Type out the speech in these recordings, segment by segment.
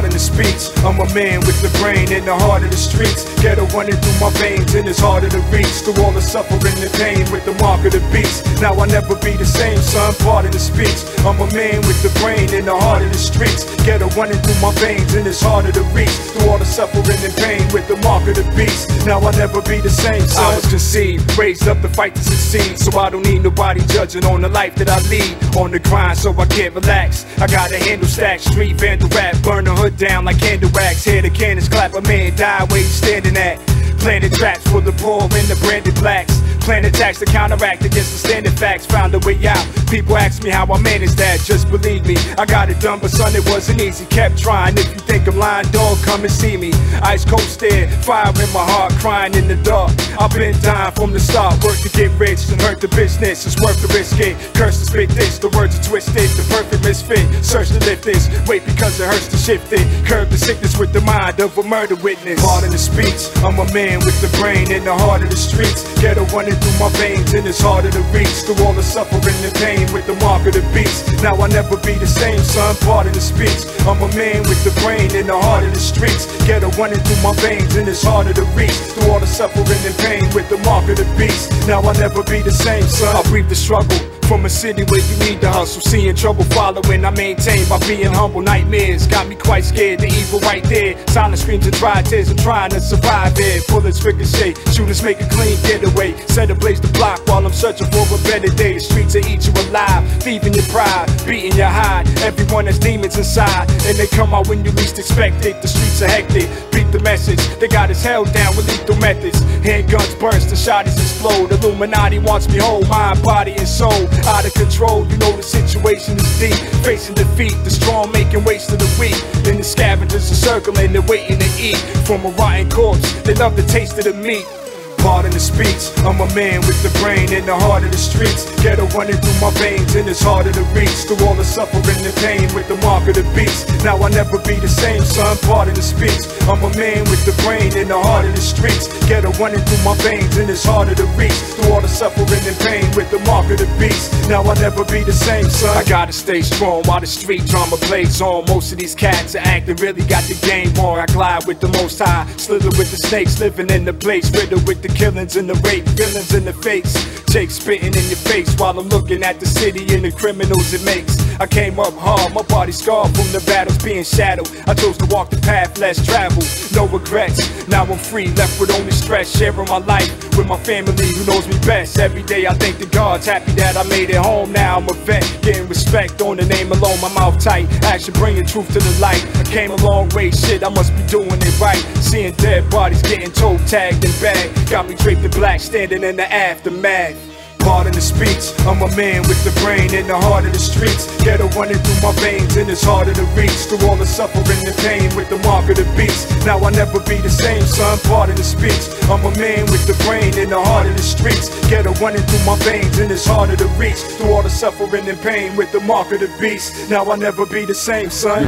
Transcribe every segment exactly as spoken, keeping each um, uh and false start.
Pardon the speech, I'm a man with the brain in the heart of the streets. Ghetto running through my veins and it's harder to reach. Through all the suffering and pain with the mark of the beast. Now I'll never be the same, son, pardon the speech. I'm a man with the brain in the heart of the streets. Ghetto running through my veins and it's harder to reach. Through all the suffering and pain with the mark of the beast. Now I'll never be the same, son. I was conceived, raised up to fight to succeed. So I don't need nobody judging on the life that I lead. On the grind so I can't relax. I got a handle stack, street vandal rap. Burn the hood down like candle wax. Hear the cannons clap, a man die where you standing at. Planted traps for the poor and the branded blacks. Plan attacks to counteract against the standard facts. Found a way out. People ask me how I managed that. Just believe me, I got it done, but son, it wasn't easy. Kept trying. If you think I'm lying, dog, come and see me. Ice cold stare, fire in my heart, crying in the dark. I've been dying from the start. Work to get rich and hurt the business. It's worth the risk it. Curse to spit this, the words are twisted. The perfect misfit. Search to lift this. Wait because it hurts to shift it. Curb the sickness with the mind of a murder witness. Pardon the speech. I'm a man with the brain in the heart of the streets. Ghetto running through my veins and it's harder to reach. Through all the suffering and pain with the mark of the beast. Now I'll never be the same, son, pardon the speech. I'm a man with the brain in the heart of the streets. Ghetto running through my veins and it's harder to reach. Through all the suffering and pain with the mark of the beast. Now I'll never be the same, son. I breathe the struggle from a city where you need to hustle. Seeing trouble following, I maintain by being humble. Nightmares got me quite scared, the evil right there. Silent screams and dry tears, I'm trying to survive it. Bullets ricochet, shooters make a clean getaway. Set ablaze the block while I'm searching for a better day. The streets will eat you alive, thieving your pride, beating your hide. Everyone has demons inside, and they come out when you least expect it. The streets are hectic, beat the message. They got us held down with lethal methods. Handguns burst, the shotties explode. Illuminati wants me whole, mind, body, and soul. Out of control, you know the situation is deep. Facing defeat, the strong making waste of the weak. Then the scavengers are circling, they're waiting to eat. From a rotten corpse, they love the taste of the meat. Pardon the speech, I'm a man with the brain in the heart of the streets. Ghetto running through my veins and it's harder to reach. Through all the suffering and pain with the mark of the beast. Now I'll never be the same, son, pardon the speech. I'm a man with the brain in the heart of the streets. Ghetto running through my veins and it's harder to reach. Through all the suffering and pain with the mark of the beast. Now I'll never be the same, son. I gotta stay strong while the street drama plays on. Most of these cats are acting really got the game on. I glide with the most high, slither with the snakes, living in the place, riddled with the killings and the rape, villains in the face. Jake spitting in your face while I'm looking at the city and the criminals it makes. I came up hard, my body scarred from the battles being shadowed. I chose to walk the path less traveled, no regrets. Now I'm free, left with only stress, sharing my life with my family who knows me best. Every day I thank the gods, happy that I made it home. Now I'm a vet, getting respect on the name alone. My mouth tight, action bringing truth to the light. I came a long way, shit, I must be doing it right. Seeing dead bodies getting toe tagged and bagged, got me draped in black, standing in the aftermath. Pardon the speech, I'm a man with the brain in the heart of the streets. Ghetto running through my veins and it's harder to reach. Through all the suffering and pain with the mark of the beast. Now I'll never be the same, son, pardon the speech. I'm a man with the brain in the heart of the streets. Ghetto running through my veins and it's harder to reach. Through all the suffering and pain with the mark of the beast. Now I'll never be the same, son.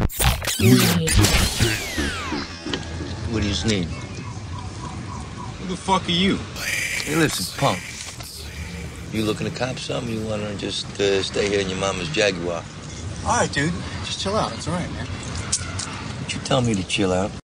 What do you need? Who the fuck are you? Hey, listen, punk. You looking to cop something? You want to just uh, stay here in your mama's Jaguar? All right, dude. Just chill out. It's all right, man. Don't you tell me to chill out.